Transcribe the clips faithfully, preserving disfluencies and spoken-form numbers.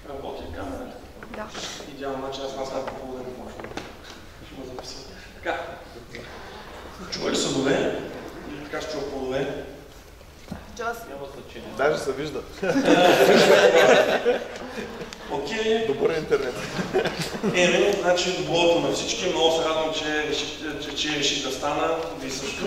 Работи ли камерата? Да. Идеално, значи аз аз някакво полуден почвам. Ще го записвам. Така. Чува ли съдове? Или така ще чува плодове? Чува се. Даже се вижда. Окей. Добър интернет. Еми, значи доброто на всички. Много се радвам, че реших, че, че реших да стана. Ви също.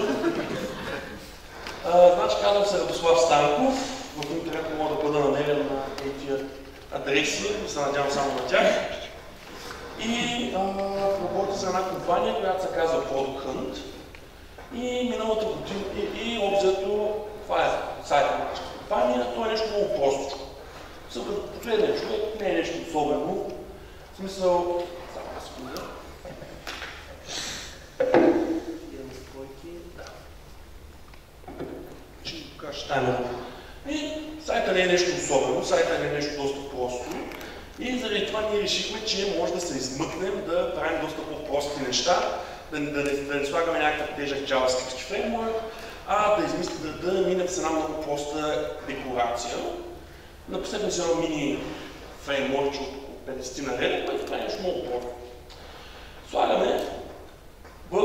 А, значи казвам се Радослав Станков. В интернет мога да бъда намерен на тези адреси, се надявам само на тях. И а, работя за една компания, която се казва Product Hunt. И миналата година, и, и обзето, това е сайта на нашата компания, то е нещо много просто. Също последният човек не е нещо особено. В смисъл, само една секунда. Имаме стройки, да. Ще ви покажа таймера. И сайта не е нещо особено, сайта не е нещо доста просто. И заради това ние решихме, че може да се измъкнем, да правим доста по-прости неща, да, да, да, да не слагаме някакъв тежък JavaScript фреймворк, а да, измислим, да, да минем с една много проста декларация. Напоследно с едно мини фреймворк от петдесет на ред, което това е нещо много просто. Слагаме в...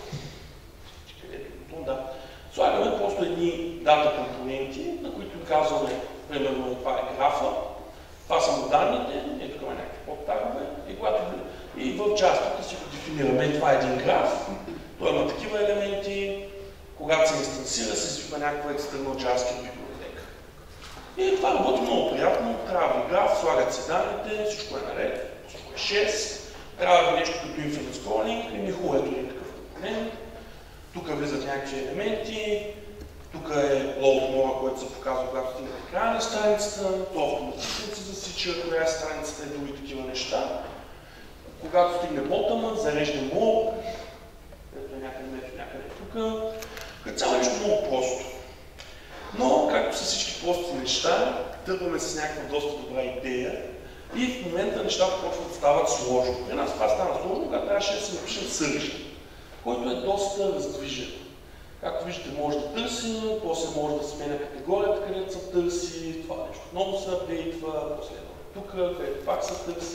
Да. Слагаме просто едни дата компоненти, на които казваме, примерно, това е графа, това са му данните, ето тук има някакви подтагове, и, когато... и в частата си го дефинираме, това е един граф, той има такива елементи, когато се инстансира, се свиква някаква екстерна JavaScript библиотека. И това работи много приятно, трябва ви граф, слагат се данните, всичко е наред, всичко е шест, трябва ви нещо като infinite scrolling, и ми хубаво ето един такъв компонент. Тук влизат някакви елементи, тук е load mode, който се показва, когато стигнете края на страницата, то автоматично се засича, коя е страницата и други такива неща. Когато стигне bottom, зарежда мол, ето е някъде, някъде тук. Като цяло е нещо много просто. Но, както са всички прости неща, тръгваме с някаква доста добра идея и в момента нещата почват да стават сложно. При нас това стана сложно, когато трябваше да се напишем search, който е доста раздвижен. Както виждате, може да търсим, после може да сменя категорията, където се търси, това нещо много се апдейтва, после тук, където пак се търси.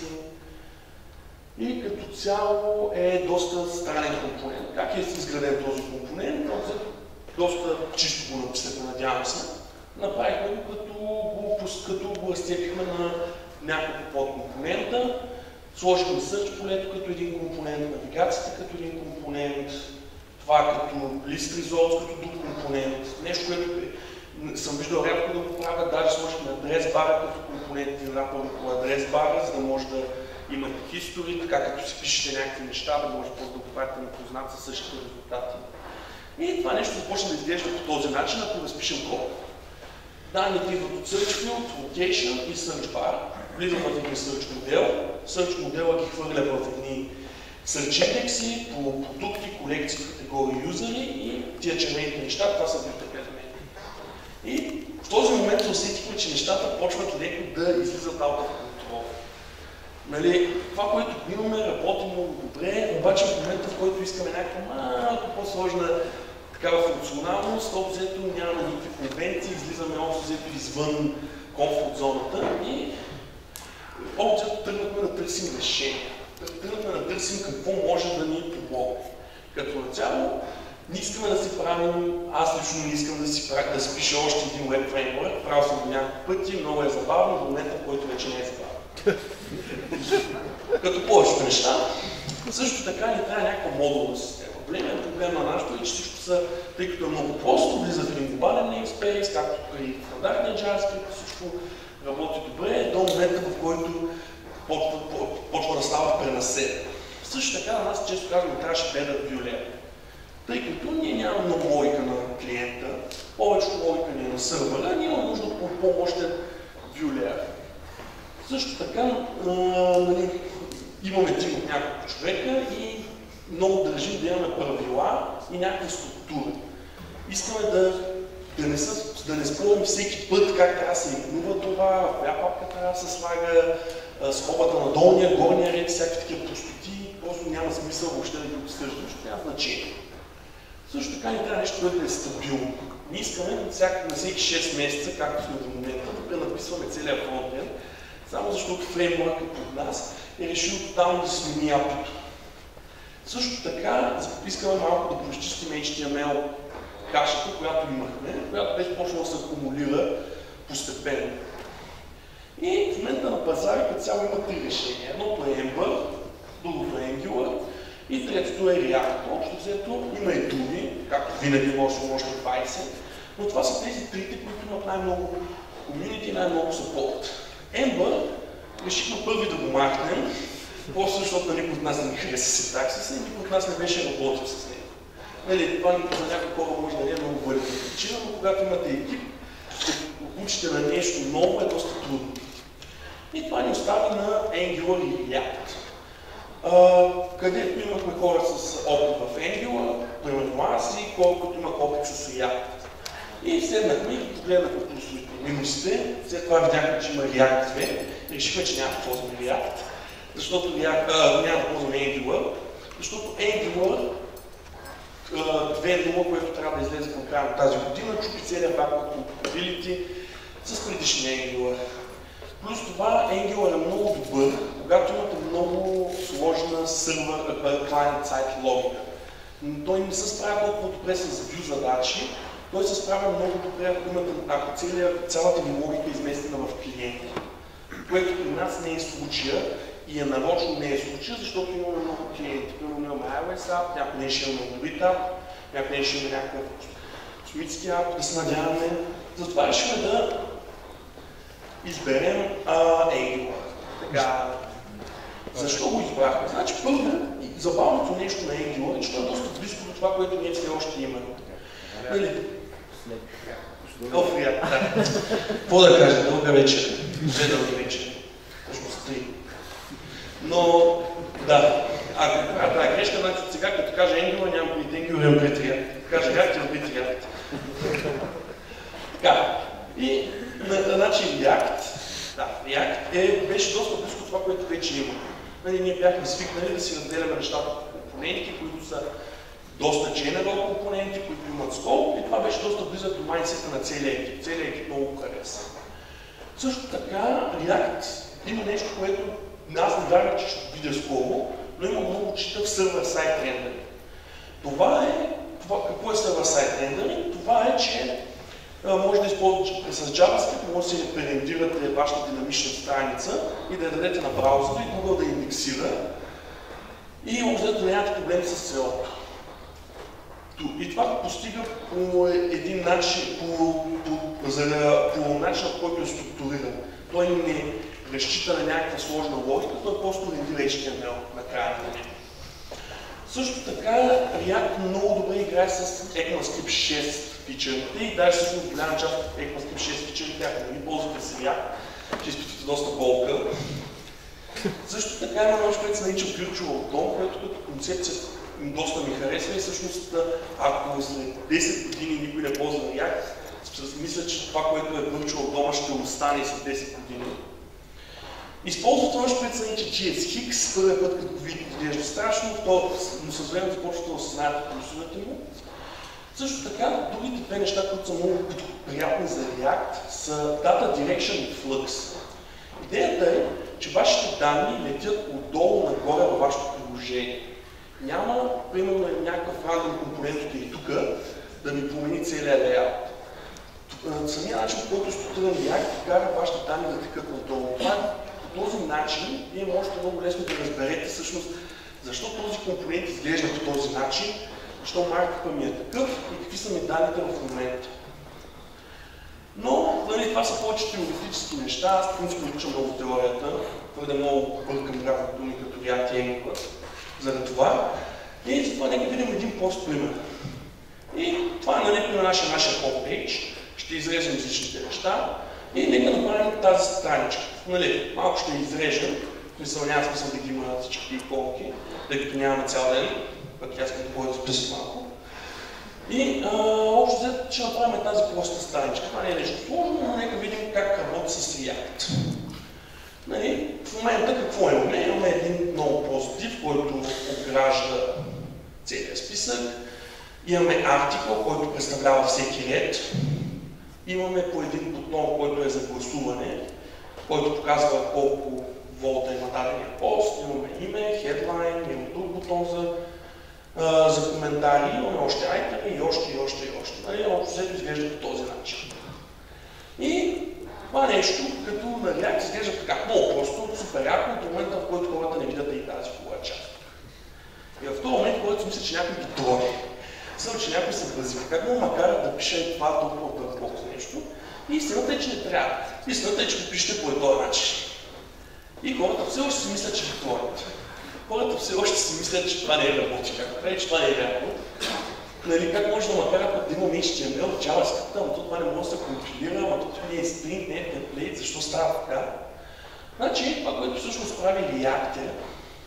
И като цяло е доста странен компонент. Как е изграден този компонент? Доста чисто го написахме, надявам се. Направихме го като го, като го разцепихме на няколко подкомпонента. Сложихме search полето като един компонент, навигацията като един компонент, това като list results като друг компонент, нещо, което съм виждал рядко да го правя, даже сложихме адрес бара като компонент и напълно по адрес бара, за да може да имате history, така като си пишете някакви неща, да може просто да го правите непознат със същите резултати. И това нещо започна да изглежда по този начин, ако разпишем код. Данните идват от search field, location и search bar. Влизам в един search модел. Search модела ги хвърля в едни search индекси по продукти, колекции, категории, юзери и тия червените неща, това са бюджетни елементи. И в този момент усетихме, че нещата почват леко да излизат out of control. Нали, това, което имаме, работи много добре, обаче в момента, в който искаме някаква малко по-сложна такава функционалност, общо взето нямаме никакви конвенции, излизаме общо взето извън комфорт зоната и общо взето тръгнахме да търсим решения. Тръгнахме да търсим какво може да ни помогне. Като начало, не искаме да си правим, аз лично не искам да си, да си пиша още един web framework, правил съм го няколко пъти, много е забавно, до момента, в който вече не е забавно. Като повечето неща, също така ни трябва някаква модулна система. Проблемът проблем на нашото е, че всичко са, тъй като е много просто, влиза в един глобален namespace, както при стандартния JavaScript, всичко работи добре, до момента, в който почва, почва да става пренасен. Също така на нас, често казваме, трябваше better view layer. Тъй като ние нямаме много логика на клиента, повечето логика ни е на сървъра, ние имаме нужда от по-мощен view layer. Също така, а, нали, имаме тим от няколко човека и много държим да имаме правила и някаква структура. Искаме да, да, не, са, да не спорим всеки път как трябва да се игнува това, в коя папка трябва да се слага, скобата на долния, горния ред, всякакви такива простоти, просто няма смисъл въобще да ги обсъждаме, защото няма значение. Също така ни трябва нещо, което е стабилно. Ние искаме на всеки шест месеца, както сме до момента, да пренаписваме целия фронтенд, Само защото фреймворкът от нас е решил тотално да смени апито. Също така искаме малко да поизчистим Ейч Ти Ем Ел кашата, която имахме, която беше почнала да се акумулира постепенно. И в момента на пазара като цяло има три решения. Едното е Ember, другото е Angular и третото е React. Общо взето има и други, както винаги може да може двайсет, но това са тези трите, които имат най-много комьюнити и най-много support. Ember решихме първи да го махнем, просто защото никой от нас не ни хареса синтаксиса и никой от нас не беше работил с него. Нали, това за някои хора може да не е много валидна причина, но когато имате екип, да учите на нещо ново е доста трудно. И това ни остави на Angular и React, uh, където имахме хора с опит в Angular, примерно аз и колкото имах опит с React. И седнахме и погледнахме плюсовете и минусите, след това видяхме, че има React две и решихме, че няма да ползваме React, защото React, uh, няма да ползваме Angular, защото Angular две нула, което трябва да излезе към края на тази година, чупи целият backward compatibility с предишния Angular. Плюс това Angular е много добър, когато имате много сложна сервер, client-side логика. Но той не се справя толкова добре с view задачи, той се справя много добре, ако, имате, ако целият, цялата ви логика е изместена в клиента. Което при нас не е случая и е нарочно не е случая, защото имаме много клиенти. Първо имаме iOS app, някой не ще имаме Android app, някой не ще имаме някакъв космически app, да се надяваме. Затова решихме да изберем uh, Angular. Така, защо го избрахме? Значи първо, забавното нещо на Angular е, че е доста близко до това, което ние все още имаме. Нали? Оф, да. Какво да кажа? Дълга вечер. Две дълги вечер. Всъщност три. Но, да. Ако това е грешка, значи сега като кажа Angular, нямам пред Angular, имам пред React. Кажа React, имам пред React. Така. И, значи React, да, React е, беше доста близко това, което вече има. Нали, ние бяхме свикнали да си разделяме нещата по компоненти, които са доста general компоненти, които имат скоп, и това беше доста близък до майндсета на целия екип. Целият екип много го хареса. Също така, React има нещо, което аз не вярвам, че ще видя скоро, но има много читав сервер-сайд рендеринг. Това е, това, какво е сервер-сайд рендеринг? Това е, че може да използвате с JavaScript, може да си пререндирате вашата динамична страница и да я дадете на браузъра и Google да индексира. И общо да нямате проблеми с селото. И това постига по един начин, по, по, за, по начин, по който е структуриран. Той не разчита на някаква сложна логика, той просто рендира Ейч Ти Ем Ел на края на него. Също така, React много добре играе с ECMAScript шест фичърите и даже всъщност голяма част от ECMAScript шест фичърите, ако не ги ползвате с React, ще изпитвате доста болка. Също така има нещо, което се нарича Virtual дом, което като концепция доста ми харесва и всъщност ако след десет години никой не ползва React, мисля, че това, което е Virtual дома, ще остане и след десет години. Използвате нещо, което се нарича джи ес Hicks, първият път като го видите изглежда страшно, но с време започвате да осъзнаете плюсовете му. Също така, другите две неща, които са много приятни за React, са Data Direction и Flux. Идеята е, че вашите данни летят отдолу нагоре във вашето приложение. Няма, примерно, някакъв рандом компонент от и тук да ми промени целият лейаут. Самия начин, по който структуриран React, кара вашите данни да текат надолу. По този начин вие можете много лесно да разберете всъщност защо този компонент изглежда по този начин, защо маркъпът ми е такъв и какви са ми данните в момента. Но нали, това са повече теоретически неща, аз принципно обичам много теорията, твърде много бъркам графни думи като React и Angular заради това. И затова нека видим един прост пример. И това е нали, при нашия, нашия homepage. Ще изрежем различните неща и нека направим тази страничка. Нали, малко ще изрежем, смисъл няма смисъл да ги има всичките иконки, тъй като нямаме цял ден, пък аз като повече записи малко. И общо взето ще направим тази проста страничка. Това не е нещо сложно, но нека видим как работи с React. Нали, в момента какво имаме? Имаме един много прост div, който обгражда целият списък. Имаме article, който представлява всеки ред. Имаме по един бутон, който е за гласуване. който показва колко волта има дадения пост, имаме име, хедлайн, имаме друг бутон за, а, за коментари, имаме още айтеми и още, и още, и още. Нали, общо взето изглежда по този начин. И това нещо, като на React изглежда така много просто, супер яко, до момента, в който хората не видят и тази хубава част. И в този момент, който си мисля, че някой ги трони, мисля, че някой се базира, как му макар да пише това толкова дълбоко нещо, и истината е, че не трябва. Истината е, че го пишете по този начин. И хората все още си мислят, че ги тронят. Хората все още си мислят, че това не е работи, както прави, че това не е реално. Нали, как може да макарат да имаме Ейч Ти Ем Ел, JavaScript, ама това не може да се компилира, ама това не е string, не е template, защо става така? Значи, това, което всъщност прави React е,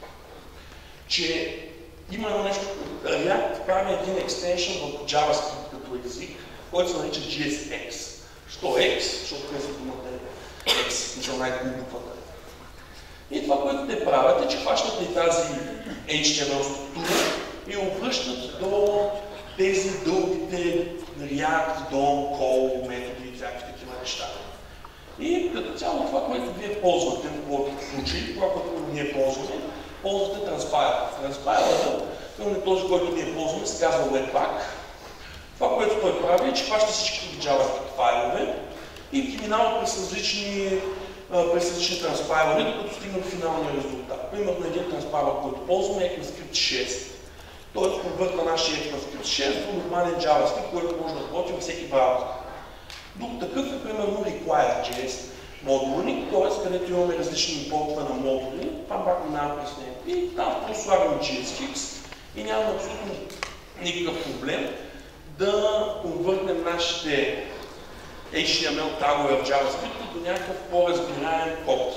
че има едно нещо, React прави един екстеншън в JavaScript като език, който се нарича джи ес екс. Що X? Защото не са думата е X, мисля най-глупата. И това, което те правят е, че хващат и тази Ейч Ти Ем Ел структура и обръщат до тези дългите React, DOM, call, методи и всякакви такива неща. И като цяло това, което вие ползвате в повечето случаи, това, което ние ползваме, ползвате Transpile. Transpile е този, който ние ползваме, се казва Webpack. Това, което той прави е, че хваща всички JavaScript файлове и ги минава през различни, през различни транспайлери, докато стигна до финалния резултат. Примерно един транспайлер, който ползваме е ECMAScript шест. Той конвърта нашия ECMAScript шест до нормален JavaScript, който може да работи във всеки браузър. Друг такъв е примерно Require.js модулник, т.е. където имаме различни импортове на модули, това пак минава през него. И там просто слагаме джи ес екс и нямаме абсолютно никакъв проблем да конвъртнем нашите Ейч Ти Ем Ел тагове в JavaScript до някакъв по-разбираем код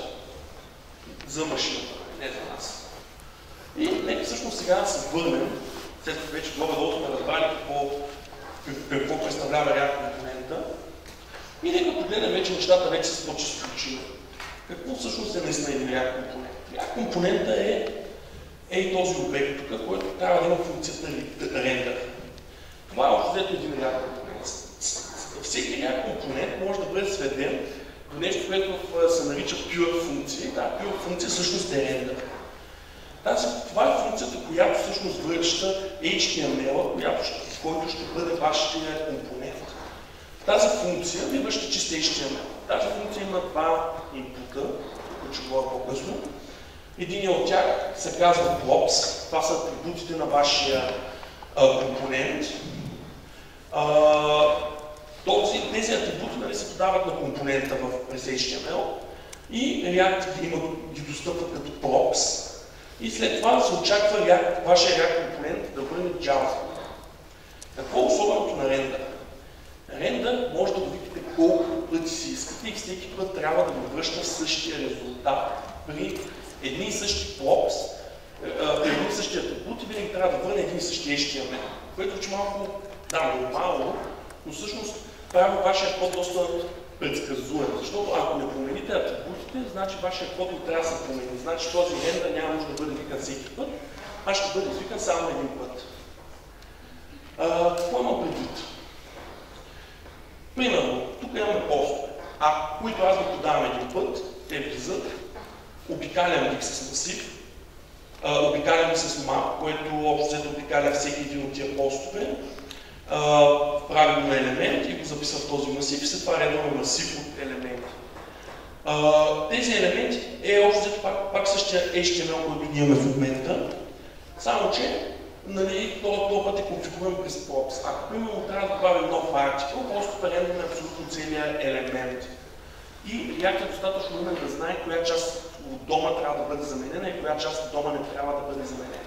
за машината, не за нас. И нека всъщност сега да се върнем, след като вече горе-долу сме разбрали какво, какво представлява React компонента, и нека погледнем вече нещата вече с по-чисто причина. Какво всъщност е наистина един React компонент? React компонента е, е този обект тук, който трябва да има функцията render. Това е общо взето един React компонент. Всеки React компонент може да бъде сведен до нещо, което се нарича pure функция. Тази pure функция всъщност е render. Тази, това е функцията, която всъщност връща Ейч Ти Ем Ел, който ще бъде вашия компонент. В тази функция ви връща чист Ейч Ти Ем Ел. Тази функция има два инпута, които ще говоря по-късно. Единият от тях се казва props. Това са атрибутите на вашия а, компонент. А, този, тези атрибути нали, се подават на компонента в през Ейч Ти Ем Ел и React ги, има, ги достъпва като props. И след това да се очаква React, вашия React компонент да бъде JavaScript. Какво е особеното на рендър? Рендър може да го видите колко пъти си искате и всеки път трябва да ви връща същия резултат при едни и същи props, при едни и същи атрибути, винаги трябва да върне един и същи Ейч Ти Ем Ел, което е малко, да, нормално, но всъщност прави вашия код доста предсказуем, защото ако не промените атрибутите, значи вашия код не трябва да се промени. Значи този рендър няма нужда да бъде викан всеки път, а ще бъде извикан само един път. А, какво има предвид? Примерно, тук имаме постове, а които аз да подавам един път, те влизат, обикалям ги с масив, а, обикалям ги с map, което общо взето обикаля всеки един от тия постове, Uh, прави го на елемент и го записва в този масив и след това редваме масив от елементи. Uh, тези елементи е общо взето пак, пак същия Ейч Ти Ем Ел, който ние имаме в момента, само че нали, този път е конфигуриран през props. Ако примерно трябва да добавим нов артикъл, просто пререндваме абсолютно целият елемент. И React е достатъчно умен да знае коя част от дома трябва да бъде заменена и коя част от дома не трябва да бъде заменена.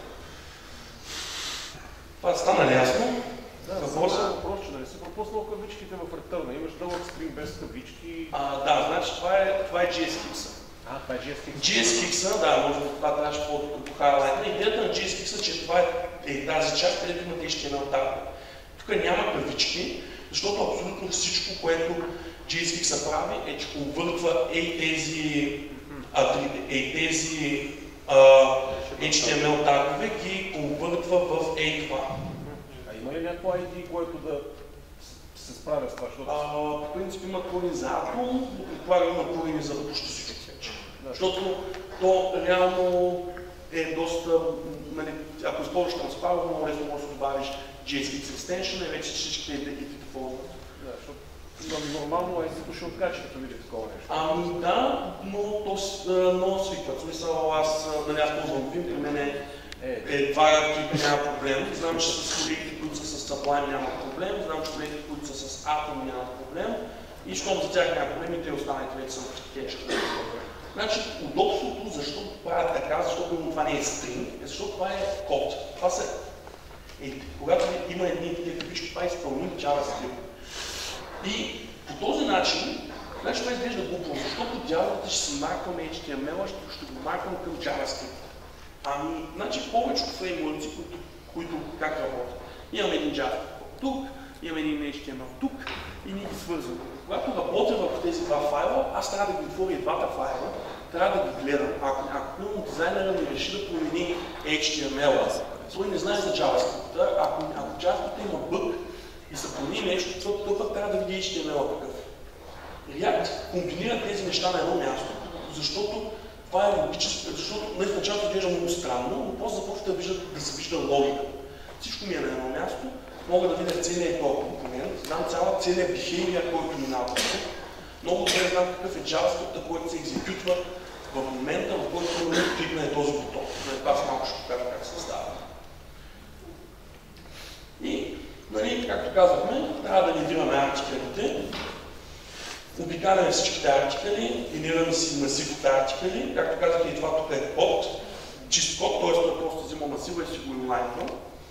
Това стана ли ясно? Да, въпросът е въпрос, че нали си пропуснал кавичките в ретърна. Имаш дълъг стрим без кавички. А, да, значи това е, това е джи ес Hicks. А, това е джи ес Hicks. джи ес Hicks, да, може би това трябваше по-като хайлайтна. Идеята на джи ес Hicks е, че това е, е тази част, където имате Ейч Ти Ем Ел тагове. Тук няма кавички, защото абсолютно всичко, което джи ес Hicks прави, е, че конвъртва ей тези, ей тези Ейч Ти Ем Ел тагове, ги конвъртва в ей това. Има ли някакво ай ди, което да се справя с това? Защото... А, по принцип има корени за атом, но предполагам има корени за почти всичко вече. Да. Защото то реално е доста, нали, ако използваш транспарва, много лесно можеш да добавиш джей ес икс extension и вече всичките идеите ползват. Да, защото нормално е да ще откачи, като види такова нещо. Ами да, но то много свикват. В смисъл, аз, нали, аз ползвам Vim, при мен е, е това клипа няма проблем. Знам, че с колегите, които са с Sublime няма проблем, знам, че колегите, които са с Atom няма проблем и щом за тях няма проблем и те останалите вече са тежки. Значи, удобството, защо правят така, защото това не е стринг, е защото това е код. Това са... Е, когато има едни такива кавички, това е изпълним JavaScript. И по този начин, значи това изглежда глупо, защото дяволите ще си маркваме ейч ти ем ел, ще, ще го марквам към JavaScript. Ами, значи повечето фреймворци, които, които как работят. Имаме един JavaScript тук, имаме един ейч ти ем ел тук и ние ги свързваме. Когато работя върху тези два файла, аз трябва да ги отворя и двата файла, трябва да ги гледам. Ако, ако дизайнера ми реши да промени ейч ти ем ел, той не знае за JavaScript. Ако, ако JavaScript има бъг и се промени нещо, този път трябва да види ейч ти ем ел какъв. React комбинира тези неща на едно място, защото това е логическо, защото в началото изглежда много странно, но после започва да, вижда, да се вижда логика. Всичко ми е на едно място, мога да видя целият този компонент, знам цяла целият behavior, който минава. Много добре знам какъв е JavaScript, който се екзекютва в момента, в който кликне този бутон. Аз малко ще покажа как се става. И, нали, както казахме, трябва да лидираме артикалите. Обикаляме всичките артикали, генерираме си масив от артикали. Както казах, и това тук е код, чист код, т.е. той просто взима масива и си го инлайнва.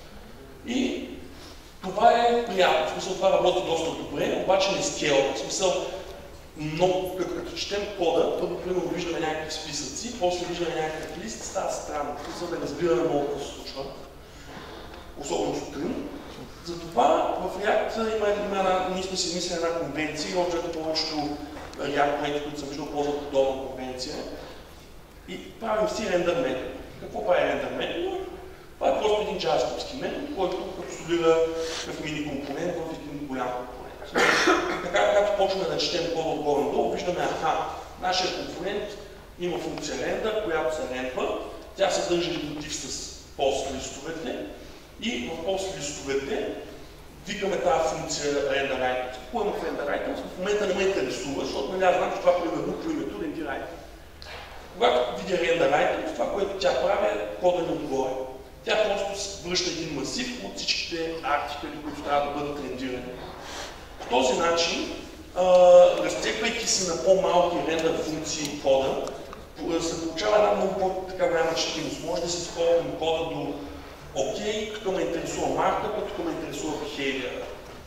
И това е приятно, в смисъл това работи доста добре, обаче не скелва. В смисъл, много, като, като четем кода, първо примерно виждаме някакви списъци, после виждаме някакъв лист, става странно, в смисъл да разбираме много какво се случва, особено сутрин. Затова в React има, има една, ние сме си мислили една конвенция, и общо повечето React проекти, които съм виждал, ползват подобна конвенция. И правим си рендър метод. Какво прави рендър метод? Това е просто един JavaScript метод, който капсулира в мини компонент в един голям компонент. Така, когато почваме да четем кода отгоре надолу, виждаме, аха, нашия компонент има функция render, която се рендва, тя съдържа мотив с post листовете и в post листовете викаме тази функция renderItem. Какво има в renderItem? В момента не ме интересува, защото нали аз знам, че това примерно по името renderItem. Когато видя renderItem, това, което тя прави е кода ни отгоре. Тя просто връща един масив от всичките артикали, които трябва да бъдат рендирани. По този начин, разцепвайки се на по-малки рендър функции кода, се получава една много по-голяма четимост. Може да се сколвам кода до окей, като ме интересува марка, като ме интересува behavior.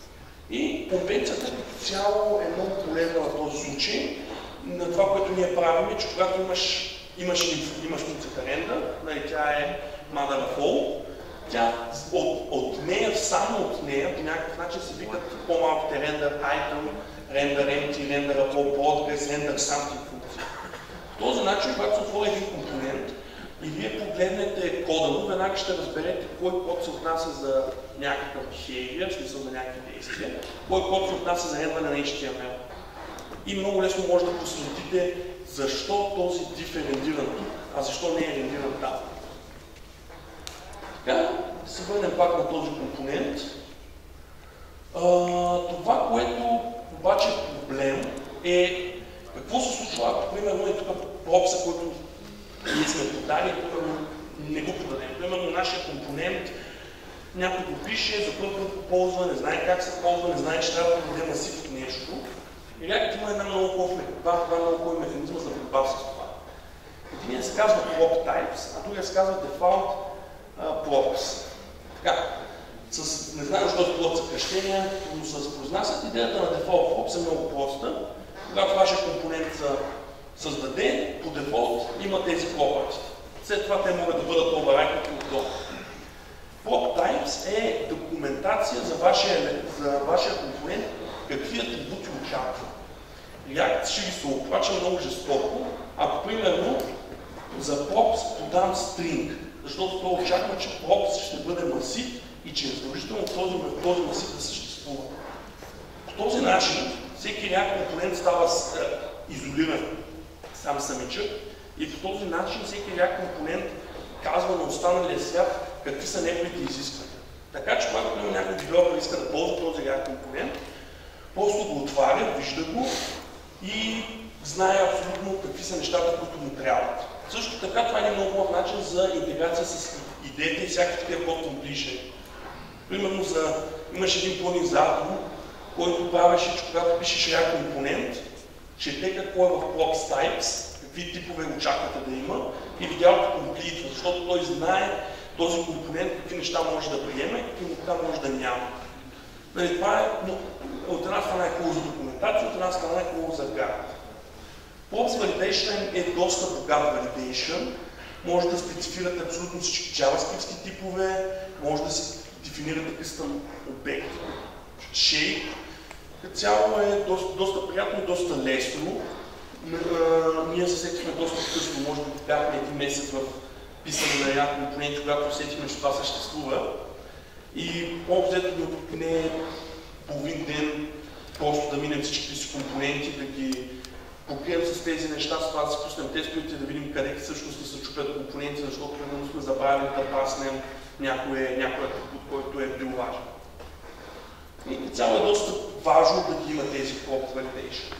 И конвенцията като цяло е много полезна в този случай. На това, което ние правим е, че когато имаш, имаш, имаш функцията render, нали, тя е mother of all, тя от, от нея, само от нея, по някакъв начин се викат по-малките render item, render empty, render upload progress, render something функции. По този начин, когато се отвори един компонент и вие погледнете кода му, веднага ще разберете кой код се отнася за някакъв behavior, в смисъл за някакви действия, кой код се отнася за рендване на ейч ти ем ел. И много лесно може да проследите защо този div е рендиран тук, а защо не е рендиран там. Така, да се върнем пак на този компонент. А, това, което обаче е проблем е какво се случва, ако примерно е тук пропса, който ние сме подали, примерно не го подадем. Примерно нашия компонент някой го пише, за първ път го ползва, не знае как се ползва, не знае, че трябва да подаде масив от нещо. И React има една много хубав механизма за борба с това. Единият се казва prop types, а другия се казва default uh, props. Така, с, не знам защо с plot съкръщения, но се произнасят. Идеята на default props е много проста. Когато вашия компонент се създаде, по дефолт има тези properties. След това те могат да бъдат override отдолу. Prop types е документация за вашия, за вашия компонент, какви атрибути очаква. React ще ги се оплача много жестоко, ако примерно за props подам string, защото той очаква, че props ще бъде масив и че е задължително този, този масив да съществува. по този начин всеки React компонент става изолиран сам самичък и по този начин всеки React компонент казва на останалия свят какви са неговите изисквания. Така че когато някой девелопер иска да ползва този React компонент, просто го отваря, вижда го и знае абсолютно какви са нещата, които му трябват. Също така това е много хубав начин за интеграция с идеите и всякакви такива код completion. Примерно за... имаш един плugin за Atom, който правеше, че когато пишеш React компонент, чете какво е в props types, какви типове очаквате да има и видялото complete, защото той знае този компонент какви неща може да приеме и какви неща може да няма. Нали, това е, но, от една страна е хубаво за документация, от една страна е хубаво за гард. Props validation е доста богат validation. Може да специфирате абсолютно всички JavaScript типове, може да си дефинирате custom обект, shape. Като цяло е доста, доста приятно и доста лесно. Ние се сетихме доста късно, може да бяхме един месец в писане на React компоненти, когато усетихме, че това съществува. И по-взето не е половин ден просто да минем всичките си компоненти, да ги покрием с тези неща, с това да си пуснем тестовете, да видим къде всъщност да се чупят компоненти, защото примерно сме забравили да паснем някой атрибут, който е бил важен. И цяло е доста важно да ги има тези props validation.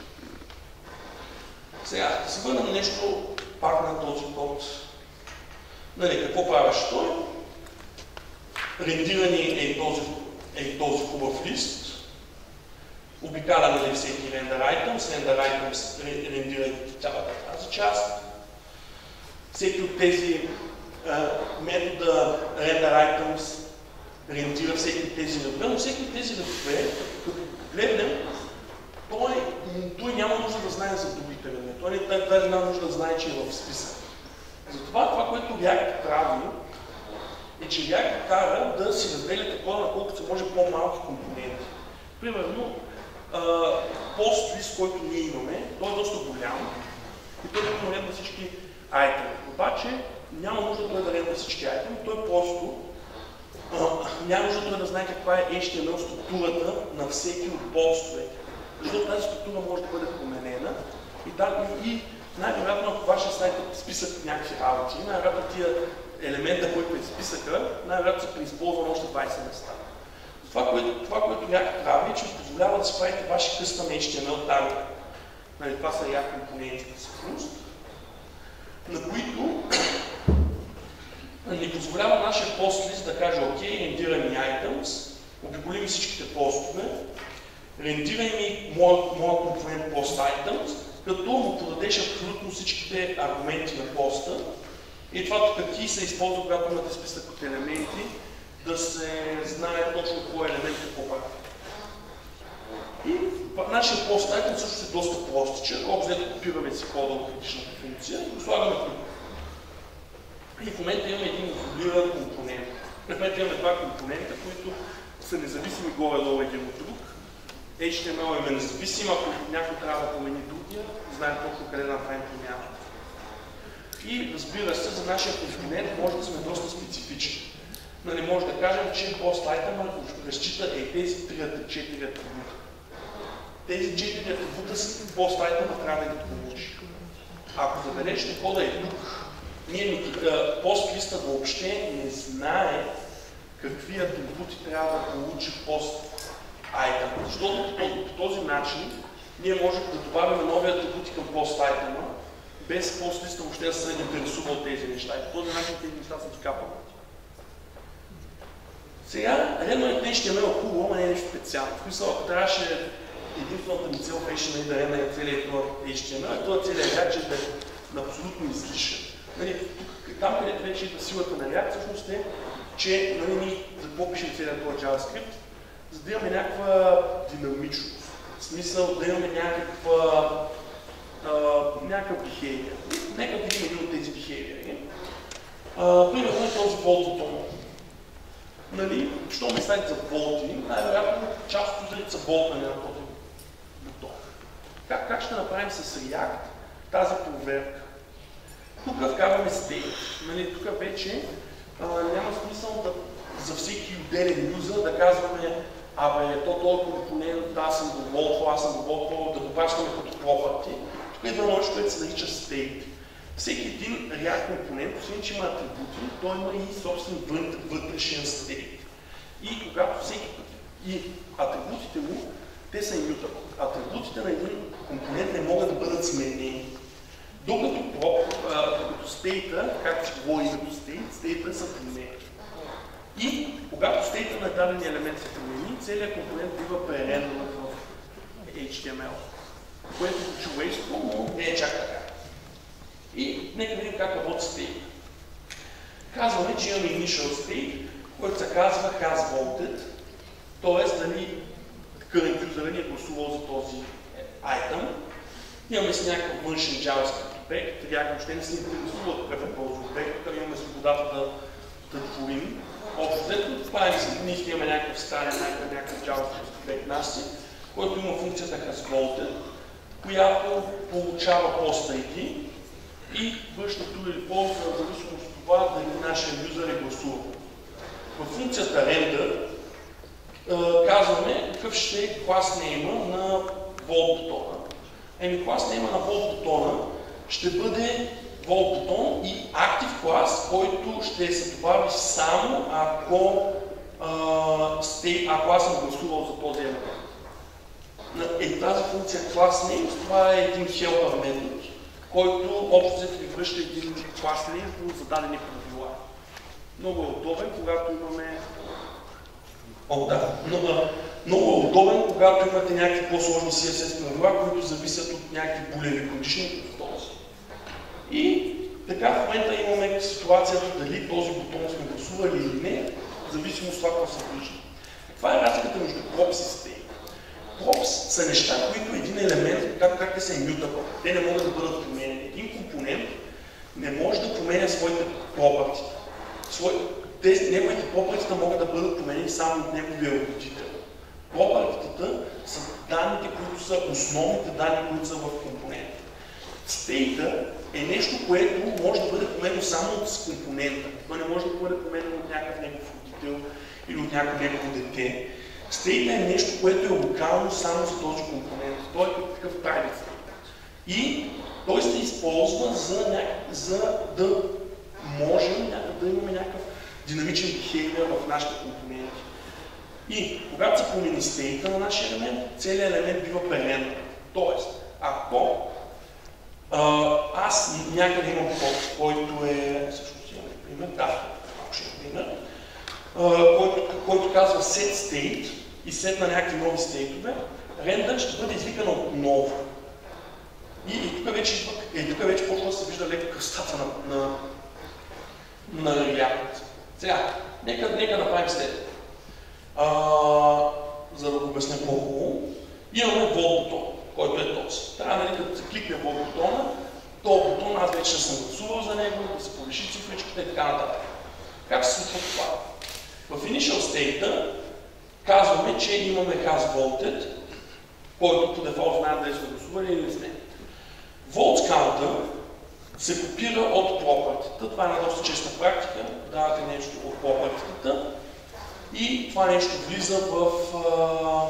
Сега, да се върнем нещо пак на този код. Нали, какво правеше той? Рендирани е този, е този хубав лист. Обикаляме ли всеки render items, render items рендира цялата тази част. Всеки от тези а, метода render items рендира всеки от тези редове, но всеки от тези редове, като гледнем, той, той няма нужда да знае за другите редове. Той не даже няма нужда да знае, че е в списък. Затова това, което React прави, е, че React кара да си разделяте кода на колкото се може по-малки компоненти. Примерно, пост-лист, който ние имаме, той е доста голям и той да рендва всички айтеми. Обаче няма нужда той да рендва всички айтеми, той просто а, няма нужда той да знае каква е ейч ти ем ел структурата на всеки от постовете. Защото тази структура може да бъде променена и, да, и най-вероятно, ако вашия сайт е списък някакви работи, най-вероятно тия елемента, който е списъка, най-вероятно се преизползва още двайсет места. Това, което, това, което React прави, е, че позволява да си правите ваши custom ейч ти ем ел тагове. Нали, това са React компонентите всъщност, на които ни позволява нашия пост-лист да каже окей, рендирай ми items, обиколим всичките постове, рендирай ми моя компонент post-items, като му подадеш абсолютно всичките аргументи на поста. И това тук key се използва, когато имате списък от елементи, да се знае точно кой елемент какво прави. И нашия post-item също е доста простичен. Общо копираме си кода от критичната функция и го слагаме тук. И в момента имаме един изолиран компонент. В момента имаме два компонента, които са независими горе-долу един от друг. ейч ти ем ел е независим, ако някой трябва да промени другия, знае точно къде да направим промяна. И разбира се, за нашия компонент може да сме доста специфични. Нали, може да кажем, че post-item разчита е тези три-четири атрибута. Тези четири атрибута с post-item трябва да ги получи. Ако забележите кода е тук, ние пост-листа въобще не знае какви атрибути трябва да получи post-item. Защото по този начин ние можем да добавим нови атрибути към post-item, без post-листа въобще да се интересува от тези неща. И по този начин тези неща са така пъмнати. Сега, редно е ейч ти ем ел хубаво, но не е нещо специално. В смисъл, ако трябваше единствената ми цел беше да редна целият ейч ти ем ел, това целият гаджет е абсолютно излишен. Нали, там, където вече идва силата на React, всъщност е, че нали, ние за какво пишем целият този JavaScript, за да имаме някаква динамичност. В смисъл да имаме някаква Uh, някакъв behavior. Нека видим един от тези behavior. Uh, примерно е този волтотон. Нали, що ме сайт за волти, най-вероятно част от узрите са болтани на този бутон. Как, как ще направим с React тази проверка? Тук вкарваме state. Нали, тук вече uh, няма смисъл да, за всеки отделен юзър да казваме абе, то този компонент, да, аз съм го волтвал, аз съм го волтвал, да го паскаме като property. Тук идва нещо, което се нарича state. Всеки един React компонент, освен че има атрибути, той има и собствен вътрешен state. И когато всеки път, и атрибутите му, те са immutable. Атрибутите на един компонент не могат да бъдат сменени. Докато, докато стейта, както се говори като стейт, стейта са променени. И когато стейта на даден елемент се промени, целият компонент бива пререндърнат в Ейч Ти Ем Ел, което е човешко, но не е чак така. И нека видим как работи стейт. Казваме, че имаме initial state, който се казва has voted, т.е. дали current user ни е гласувал за този item. Имаме си някакъв външен JavaScript обект, React въобще не се интересува какъв е този обект, тук имаме свободата да, да творим. Общо взето, правим си, ние ще имаме някакъв старен, някакъв JavaScript обект наси, който има функцията hasVoted, която получава post ай ди и връща true или false, в зависимост от това дали нашия юзер е гласувал. В функцията render казваме какъв ще е клас нейма на volt бутона. Еми клас нейма на volt бутона ще бъде volt бутон и active клас, който ще се добави само ако, а, сте, ако аз съм гласувал за този елемент. Е, тази функция class name, това е един helper метод, който общо взето ви връща един клас name по зададени правила. Много е удобен, когато имаме... О, да. Много, много е удобен, когато имате някакви по-сложни Си Ес Ес правила, които зависят от някакви булеви кондишни, като този. И така в момента имаме ситуацията дали този бутон сме гласували или не, в зависимост от това, какво се вижда. Каква е разликата между props и state? Props са неща, които един елемент, както как те са immutable, те не могат да бъдат променени. Един компонент не може да променя своите property. Тези неговите property могат да бъдат променени само от неговия родител. Property-тата са данните, които са основните данни, които са в компонента. State е нещо, което може да бъде променено само от компонента. То не може да бъде променено от някакъв негов родител или от някакво негово дете. State е нещо, което е локално само за този компонент. Той е такъв private state. И той се използва за, ня... за да можем да имаме някакъв динамичен behavior в нашите компоненти. И когато се промени стейта на нашия елемент, целият елемент бива пререндърнат. Тоест, ако а, аз някъде имам код, който е, всъщност имаме пример, да, малко ще е пример, а, който, който казва set state и set на някакви нови стейтове, рендър ще бъде извикан отново. И, и тук вече, е, тук вече почва да се вижда леко кръстата на, на, на React. Сега, нека, нека направим след. А, за да го обясня по-хубаво, имаме volt бутон, който е този. Трябва, нали, като се кликне volt бутона, този бутон аз вече съм гласувал за него, да се повиши цифричката и така нататък. Как се случва това? В initial state казваме, че имаме has voted, който по дефолт знаем дали сме гласували или не сме. Votes counter се копира от property-та. Това е една доста честа практика. Давате нещо от property-та и това нещо влиза в uh,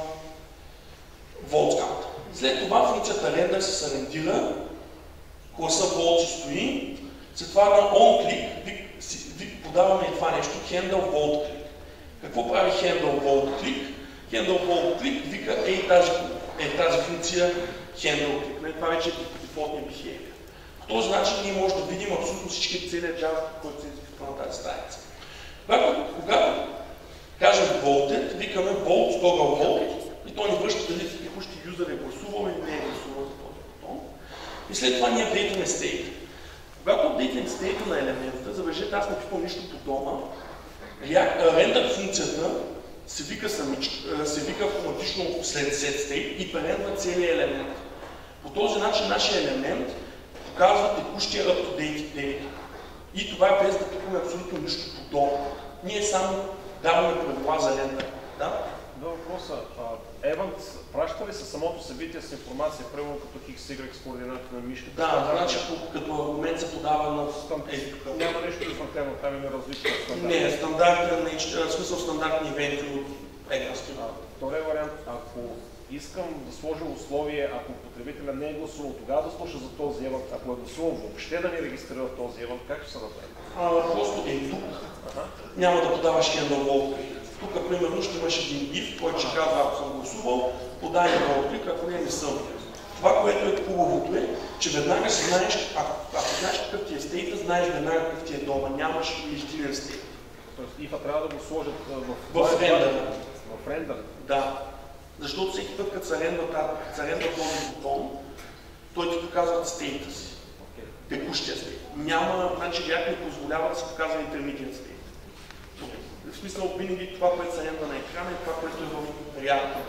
votes counter. След това функцията render се сарендира, класа vote се стои, след това на onClick подаваме и това нещо handle vote click. Какво прави handle vote click? Handle vote click вика ей тази, е тази функция handle click. Това вече е дефолтния behavior. По този начин ние можем да видим абсолютно всички целият JavaScript, който се изисква на тази страница. Когато, когато кажем voted, викаме vote, toggle vote и той ни връща дали текущия юзер е гласувал или не е гласувал за този бутон. И след това ние апдейтваме state. Когато апдейтваме state на елемента, забележете, аз не пипам нищо по дома, render функцията се вика, самич, се вика автоматично след setState и пререндва целият елемент. По този начин нашия елемент показва текущия up-to-date date. И това е без да пипаме абсолютно нищо по дома. Ние само даваме правила за рендър. Да? Два въпроса. Event праща ли със самото събитие с информация, примерно като X, Y с координата на мишката? Да, значи като аргумент се подава на... Е, няма нещо извънтенно, там има различни стандарти. Не, стандартен, в смисъл стандартни ивенти от Background. Втория вариант, ако искам да сложа условие, ако потребителя не е гласувал, тогава да слуша за този евент, ако е гласувал въобще да не регистрира този евент, как ще се направи? А, просто е тук. Ага. Няма да подаваш handle wall-click. Тук, примерно, ще имаш един if, който ще казва, ако съм гласувал, подай wall-click, ако не, не съм. Това, което е хубавото е, че веднага си знаеш, ако, ако знаеш какъв ти е стейта, знаеш веднага какъв ти е дома, нямаш междинен стейт. Тоест if-а трябва да го сложат в, в рендъра. В рендъра? Да. Защото всеки път, като се рендва този бутон, той ти показва стейта си. Okay. Текущия стейт. Няма, значи React не позволява да се показва intermediate стейт. В смисъл, винаги това, което се рендва на екрана е това, което е в реалната.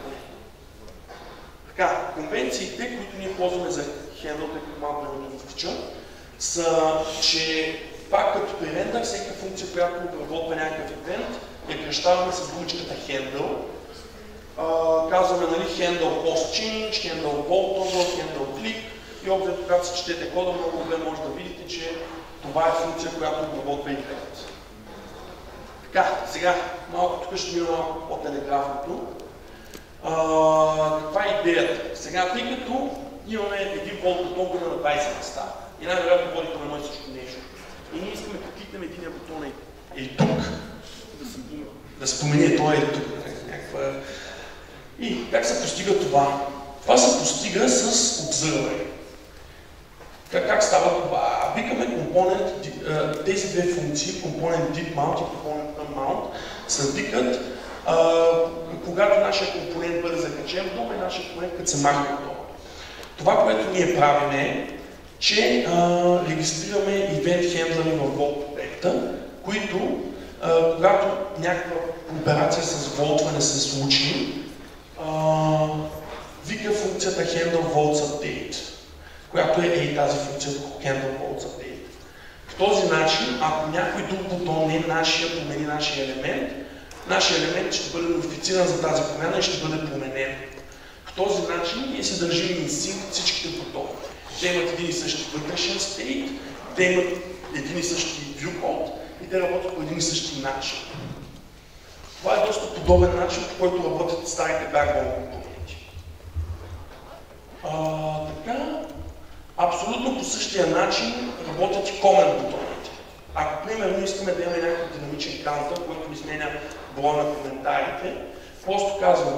Така, конвенциите, които ние ползваме за handle, тъй като малко времето изтича, са, че пак като при рендър, всяка функция, която обработва някакъв евент, я кръщаваме с думичката handle. Uh, казваме, нали, handle post change, handle bolt toggle, handle click и общо, когато се четете кода, много добре може да видите, че това е функция, която обработва event. Така, сега, малко тук ще мина малко по-телеграфното. Uh, каква е идеята? Сега, тъй като имаме един болт бутон на двайсет места и най-вероятно водите на едно и също нещо. И ние искаме да кликнем единия бутон е тук, да, да спомене това е тук. Някаква... И как се постига това? Това се постига с Observer. Как, как става това? Викаме компонент, тези две функции, компонент dipMount и компонент unmount, се викат, когато нашия компонент бъде закачен в дома и нашия компонент като се махне в дома. Това, което ние правим е, че а, регистрираме event handler в Vault проекта, които, а, когато някаква операция с волтване се случи, Uh, вика функцията handle vaults update, която е и тази функция handle vaults update. В този начин, ако някой друг бутон не е нашия, промени нашия елемент, нашия елемент ще бъде нотифициран за тази промяна и ще бъде променен. В този начин ние се държим in sync всичките бутони. Те имат един и същи вътрешен стейт, те имат един и същи viewport и те работят по един и същи начин. Това е доста подобен начин, по който работят старите backbone компоненти. А, така, абсолютно по същия начин работят и comment бутоните. Ако, примерно, искаме да имаме някакъв динамичен каунтър, който изменя броя на коментарите, просто казваме,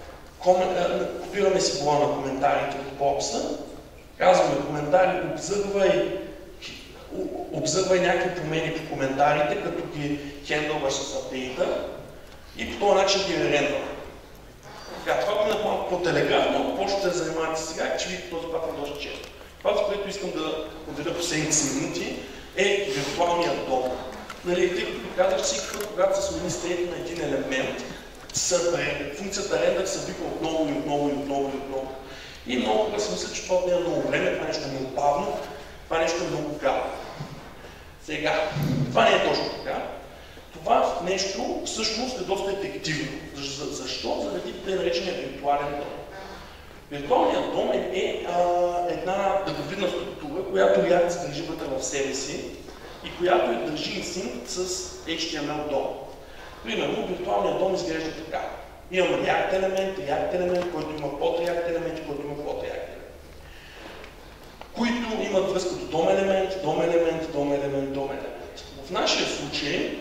копираме си броя на коментарите от бокса, казваме коментари, обзървай, обзървай някакви промени по коментарите, като ги хендълваш с апдейта, и по този начин ги рендваме. Така, това е малко по-телеграфно, ако почнете да занимавате сега, че видите този път е доста често. Това, за което искам да отделя последните си минути, е виртуалният дом. Нали, тъй като казах, всеки път, когато се смени стейт на един елемент, функцията render се вика отново и отново и отново и отново. И много хора си мисля, че това не е много време, това нещо е много бавно, това нещо е много гадно. Сега, това не е точно така. Това нещо всъщност е доста ефективно. Защо? Заради тъй наречения виртуален дом. Виртуалният дом е, е а, една дъговидна структура, която React се държи вътре в себе си и която е държи инсинк с Ейч Ти Ем Ел дом. Примерно, виртуалният дом изглежда така. Имам React елемент, React елемент, който има под React елемент, който има под React елемент. Които имат връзка до дом елемент, дом елемент, дом елемент, дом елемент. В нашия случай,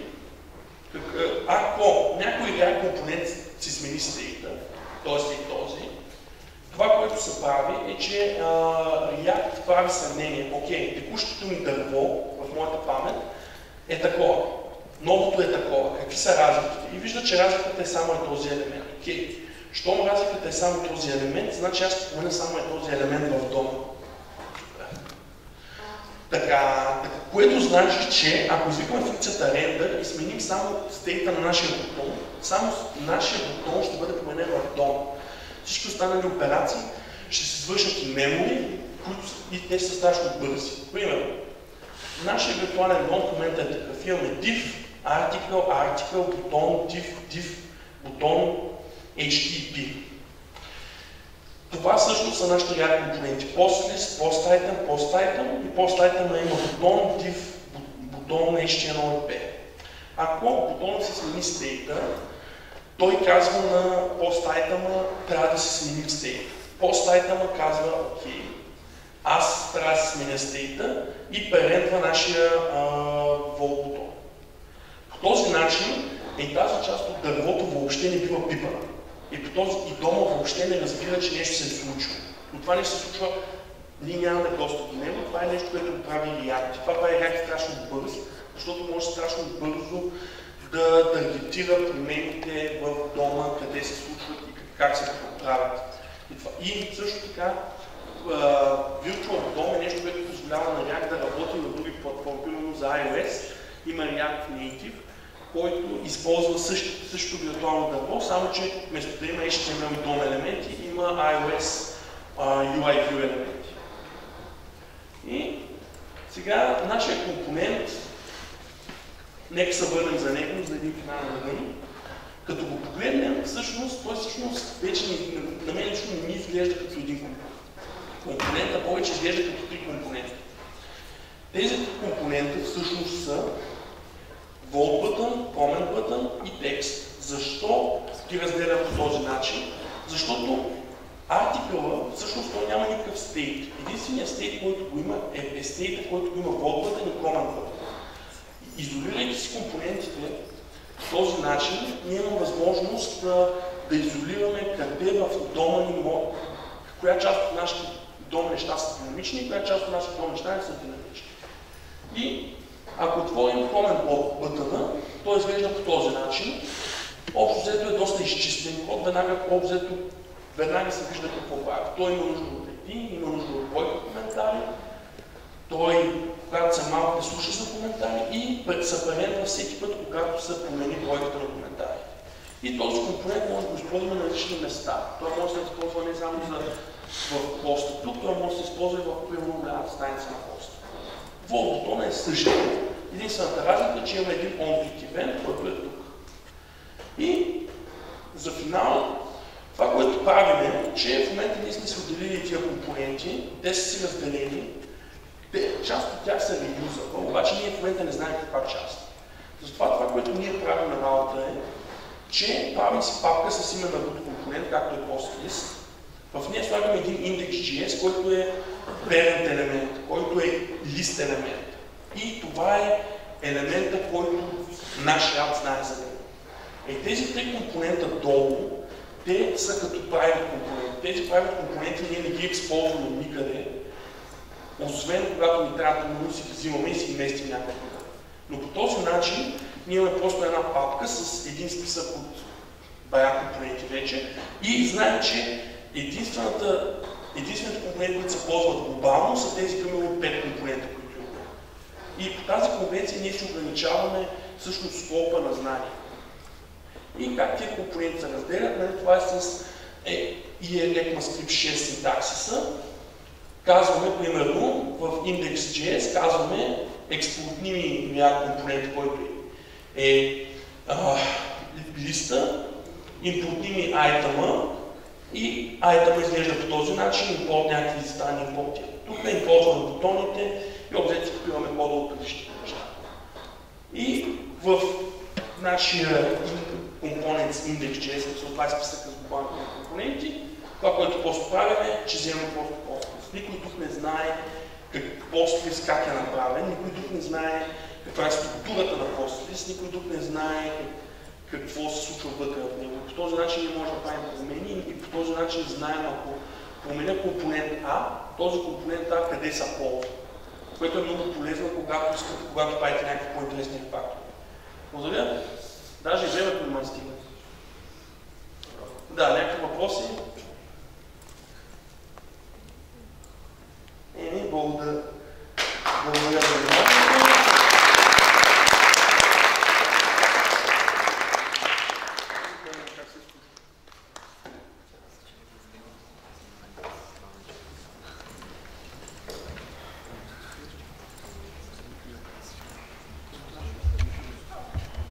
ако някой React компонент си смени стейта, т.е. и този, това, което се прави е, че а, React прави сравнение. Окей, текущото ми дърво в моята памет е такова. Новото е такова. Какви са разликите? И вижда, че разликата е само е този елемент. Окей, щом разликата е само този елемент, значи аз ще променя само е този елемент в дома. Така, така, което значи, че ако извикаме функцията render и сменим само стейта на нашия бутон, само нашия бутон ще бъде променен в дом. Всички останали операции ще се свършат и memory, които и те са страшно бързи. Примерно, нашия виртуален дом в момента е такъв. Имаме div, article, article, бутон, div, div, бутон, Ейч Ти Ти Пи. Това всъщност са нашите React компоненти. PostList, PostItem, PostItem и PostItem има бутон, div, бутон, Ейч Ти Ем Ел и Пи. Ако бутонът си смени стейта, той казва на post-item, трябва да се смени в state. Post-item казва, окей, аз трябва да се сменя стейта и парентва нашия вол бутон. По този начин и тази част от дървото въобще не бива пипана. И, по този, и дома въобще не разбира, че нещо се е случило. Но това нещо се случва, ние нямаме достъп до него, това е нещо, което прави React. Това прави React страшно бързо, защото може страшно бързо да таргетира промените в дома, къде се случват и как се правят. И, това. И също така, Uh, Virtual дом е нещо, което позволява на React да работи на други платформи, примерно за iOS. Има React Native, който използва същото, същото виртуално дърво, само че вместо да има ейч ти ем ел и дом елементи, има iOS uh, ю ай View елементи. И сега нашия компонент, нека се върнем за него, за един финален рън. Като го погледнем, всъщност, той всъщност вече на мен лично не ми изглежда като един компонент. Компонента повече изглежда като три компонента. Тези три компонента всъщност са Volt button, Comment button и текст. Защо ги разделям по този начин? Защото артикъла всъщност той няма никакъв стейт. Единственият стейт, който го има е, е стейта, който го има Volt button и Comment button. Изолирайки си компонентите по този начин, ние имаме възможност да, да изолираме къде в дома ни може, коя част от нашите дом неща са динамични и коя част от нашите дом неща не са динамични. И ако отворим Comment button, той изглежда по този начин. Общо взето е доста изчистен код, веднага, взето, веднага се вижда какво прави. Той има нужда от един, има нужда от бройка коментари, той, когато са малко, не слуша за коментари и се парентва всеки път, когато се промени бройката на коментари. И този компонент може да го използваме на различни места. Той може да се използва не само за в поста тук, той може да се използва и в примерно голямата страница на поста. Volt button е същия. Единствената разлика е, че имаме един on-click event, който е тук. И за финал, това, което правим е, че в момента ние сме се отделили тия компоненти, те са си разделени, те, част от тях са реюзъбъл, обаче ние в момента не знаем каква част. Затова това, което ние правим на работа е, че правим си папка с име на root компонент, както е PostList. В нея слагаме един index.js, който е parent елемент, който е list елемент. И това е елемента, който нашия app знае за него. И тези три компонента долу, те са като private компоненти. Тези private компоненти ние не ги използваме никъде, освен когато ни трябва да си ги взимаме и си ги местим някъде. Но по този начин ние имаме просто една папка с един списък от бая компоненти вече и знаем, че единствената, единствените компоненти, които се ползват глобално, са тези примерно пет компонента, които имаме. И по тази конвенция ние си ограничаваме всъщност скопа на знания. И как тези компоненти се разделят, нали, това е с е, и е ECMAScript шест синтаксиса. Казваме, примерно, в index.js казваме експортними React компонент, който е а, листа, импортними айтема и айтема изглежда по този начин, импорт някакви листа, не импорти. Тук не импортваме бутоните и обзето копираме кода от предишните неща. И в нашия компонент с index.js, като това е списъка с глобалните компоненти, това, което просто правим е, че вземем просто PostList. Никой тук не знае как PostList как е направен, никой тук не знае каква е структурата на PostList, никой тук не знае как, какво се случва вътре в него. По този начин ние можем да правим промени и по този начин знаем, ако променя компонент А, този компонент А къде са ползва. Което е много полезно, когато искате, когато правите някакви по-интересни фактори. Благодаря. Даже времето не ме стига. Да, някакви въпроси?